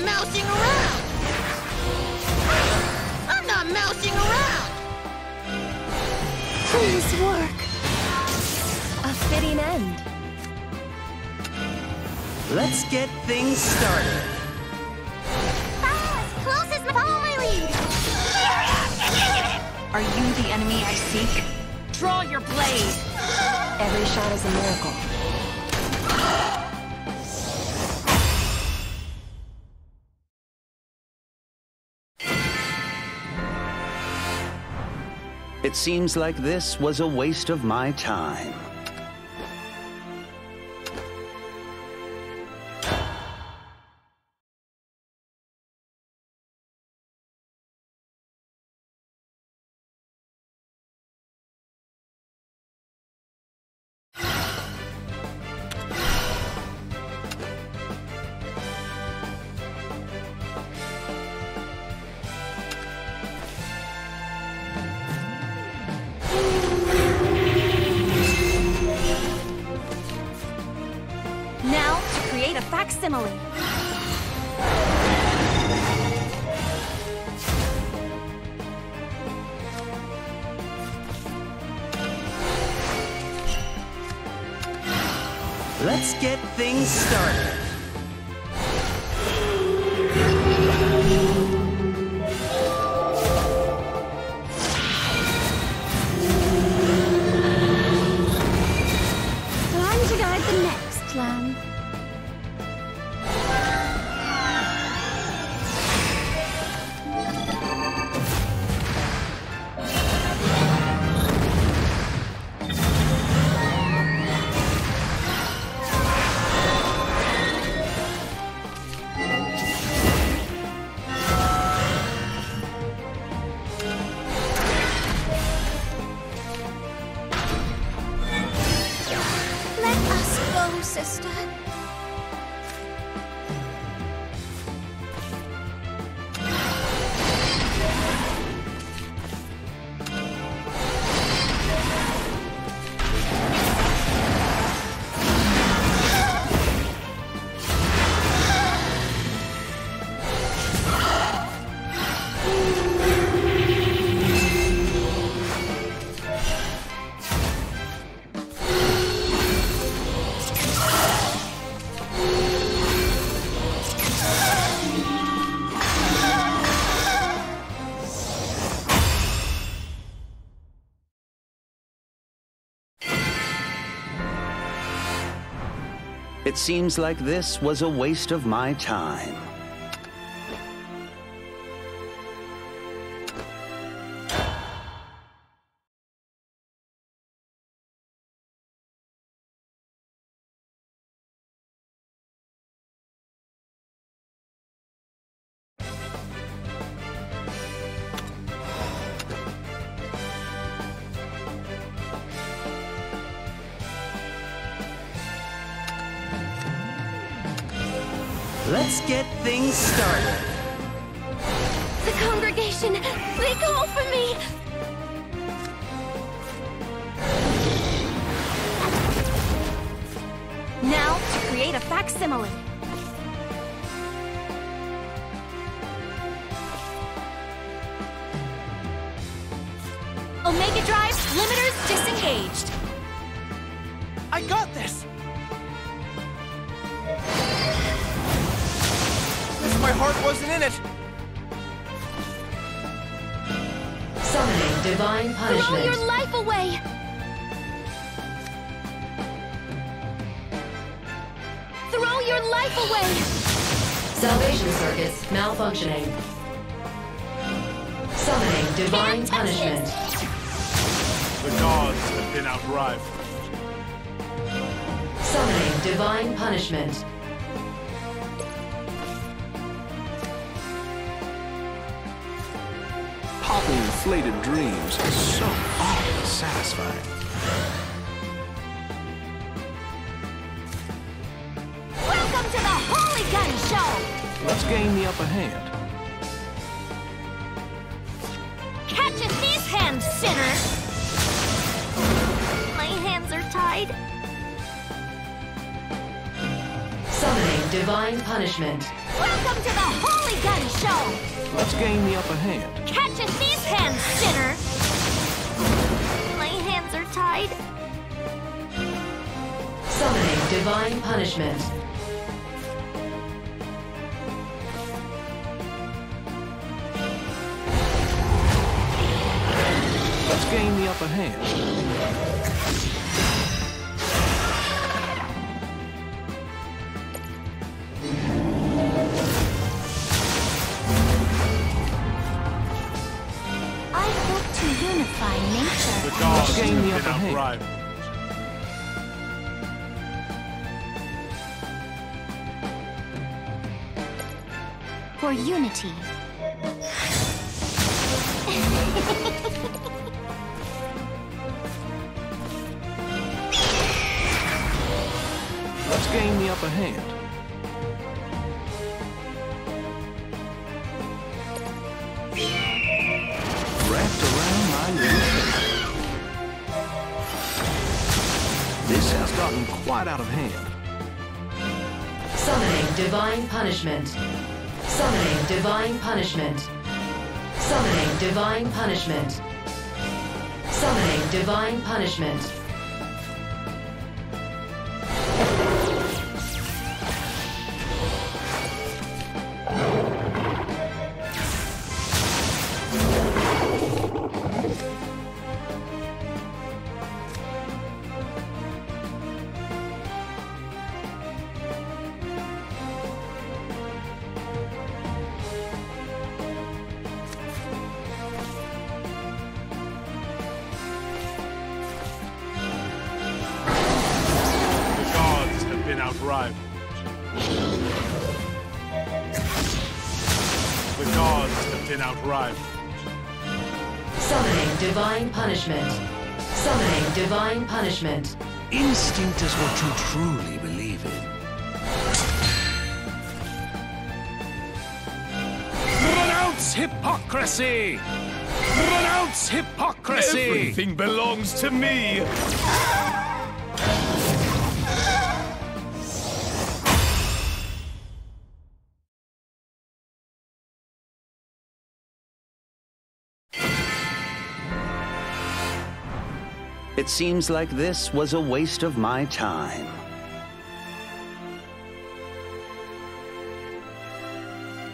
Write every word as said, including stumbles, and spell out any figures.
mousing around! I'm not mousing around! Please work. A fitting end. Let's get things started. Fast! Closest! Follow my lead! Are you the enemy I seek? Draw your blade! Every shot is a miracle. It seems like this was a waste of my time. Now, to create a facsimile. Let's get things started. Time to guide the next lamb. Let us go, sister. It seems like this was a waste of my time. Let's get things started. The congregation, they call for me. Now, to create a facsimile. Omega Drive, limiters disengaged. I got this! My heart wasn't in it! Summoning divine punishment. Throw your life away. Throw your life away. Salvation circuits malfunctioning. Summoning divine Can't touch punishment. The gods have been outrived. Summoning divine punishment. Popping inflated dreams is so oddly satisfying. Welcome to the Holy Gun Show! Let's gain the upper hand. Catch in these hands, sinner! My hands are tied. Summoning divine punishment. Welcome to the Holy Gun Show! Let's gain the upper hand. Catch us these hands, sinner! My hands are tied. Summoning divine punishment. Let's gain the upper hand. I hope to unify nature. The gods gain the have upper been hand. outrivaled. For unity. Let's gain the upper hand. Wrapped around my little finger. This has gotten quite out of hand. Summoning divine punishment. Summoning divine punishment. Summoning divine punishment. Summoning divine punishment. Been outrivaled. The gods have been outrivaled. Summoning divine punishment. Summoning divine punishment. Instinct is what you truly believe in. Renounce hypocrisy! Renounce hypocrisy! Everything belongs to me! It seems like this was a waste of my time.